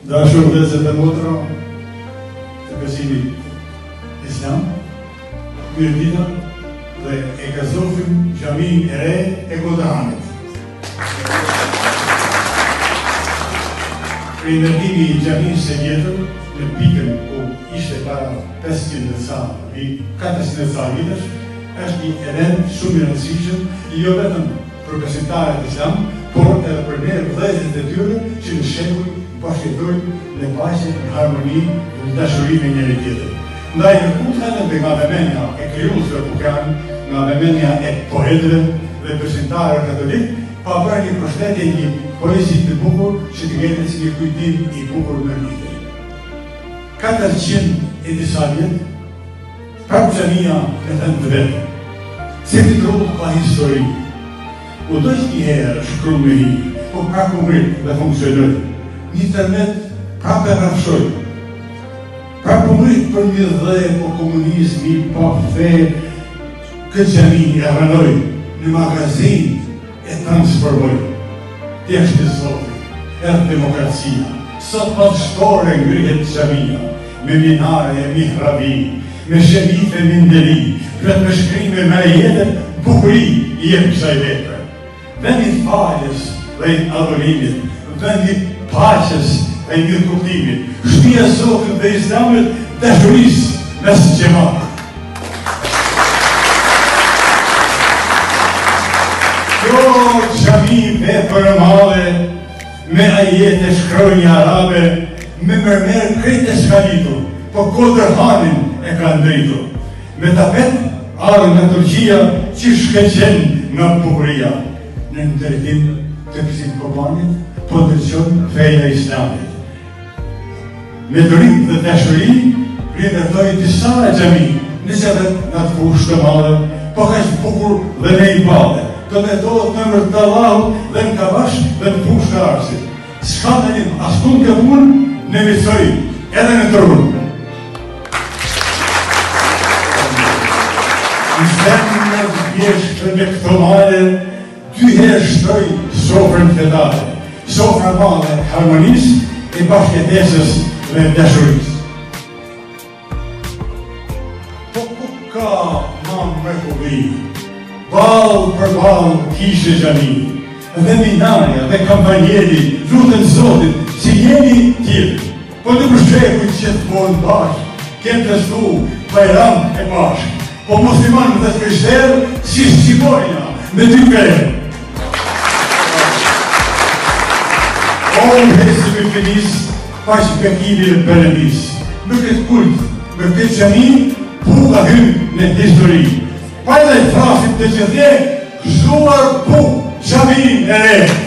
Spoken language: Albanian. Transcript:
Dashur vëllezër dhe motra të besimit islam, mirëdita dhe e gazofim xhamin e re e Godrahanit. Rindërtimi i xhamisë së vjetër në pikën ku ishte para 500 sa, 400 sa vitesh, është një event shumë i rëndësishëm, jo vetëm për besimtarët islam, por edhe për ne vëllezërit e tyre që në shekuj bashkëjetojnë në paqe, në harmoni, në dashuri me njëri tjetrin. Ndaj në kutën dhe nga vëmendja e krijuesve bukan, nga vëmendja e poetëve dhe besimtarëve katolik, pa bërë një përshëndetje, një poezi të bukur që të ketë si një kujtim i bukur në vite. 400 e disa vjet, prapë xhamia e thënë të vetë, se të trovë ka histori. U dojtë një herë shkru me hi, po prapë u mrit dhe funksionoj. Një tërmet prapë e rafshoj. Prapë u mrit për një dhe po komunizmi, po fe, këtë xhami e rënoj në magazin e transformoj. Të është të Zotit, edhe demokracia. Sot pas shtore ngrihet xhamia, me minare e mihrabi, me shemite mindeli, për të shkrime me jetën bukuri i jetë kësaj vepre. Vendi faljes dhe adhurimit, vendi paqes dhe mirë kuptimit, shtëpia e Zotit dhe Islamit, dashurisë mes xhamat. Kjo xhami vepër e madhe, me ajete shkronja arabe, me mërmer krejt e shkalitur, po Kodërhanin e ka ndritur. Me tapet, arë nga Turqia, që shkeqen nga bukuria. Në ndërtim të kësit kopanit, po ndërqon feja islamit. Me durim dhe dashuri, rindërtoj disa xhami, nëse dhe nga të fushë të madhe, po ka që bukur dhe ne i bade. Të metohet në mërë të Allahut dhe në kavash dhe në fushë të arsit. S'ka të një askun të punë, në misoj edhe në tërun. Në zemë në vjeshtë në këto mare, dy herë shtoj sofrën fetare, sofrën madhe harmonisë e bashkëtesës dhe dashurisë. Po ku ka ma mrekulli, balë për balë kishe xhami, dhe minarja dhe kampanjeri lutën Zotit si jeni tjilë, po të përshekuj që të bojnë bashkë, kemë të shtu bajram e bashkë, po muslimanë dhe të krishterë si shqipojna me dy kërë. O hesi me finis, pashë bekimi e përëndis, me këtë kult, me këtë xhami, puga hymë në histori. Pa edhe frasit të që dhe, zhuar pu xhamin e re.